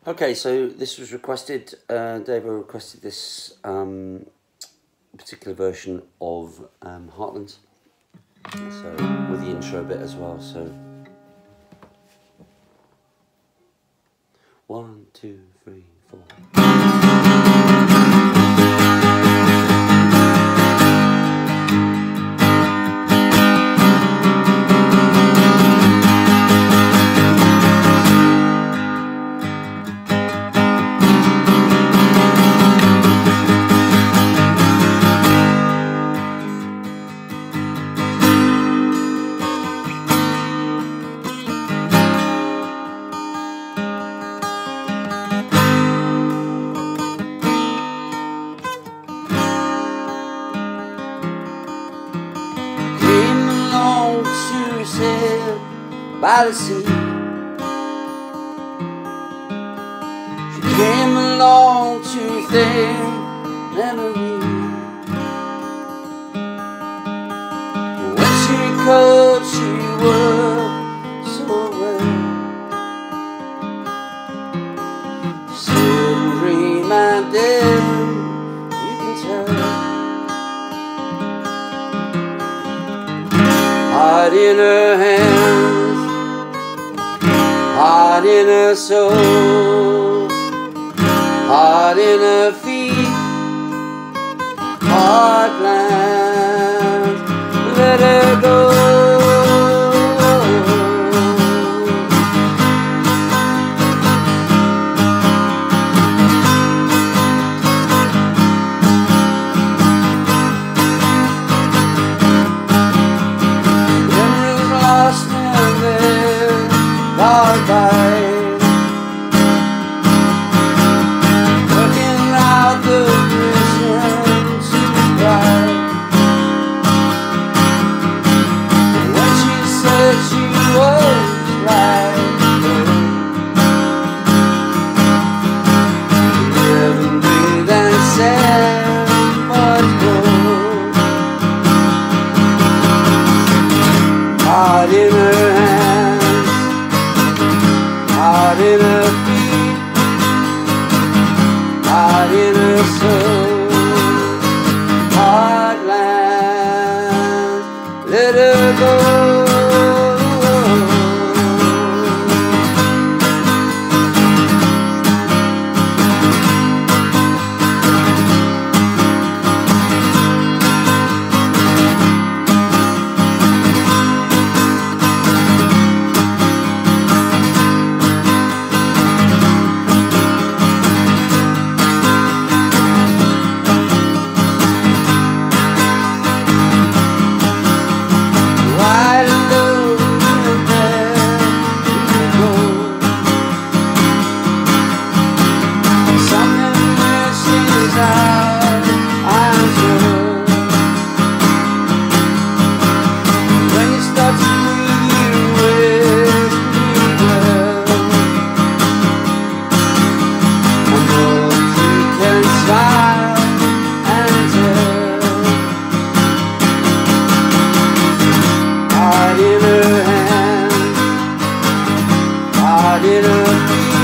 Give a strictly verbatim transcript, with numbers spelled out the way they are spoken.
Okay, so this was requested, uh, Davo requested this um, particular version of um, Heartlands, so with the intro bit as well, so one, two, three, four. By the sea, she came along to thin memory. When she could, she worked so well. Silvery minded, you can tell. Heart in her hand, heart in her soul, heart in her feet, heartland, let her go. Memories lost in their dark eyes, heart in her hands, heart in her feet, heart in her soul, heartland, let her go. Heart in her feet,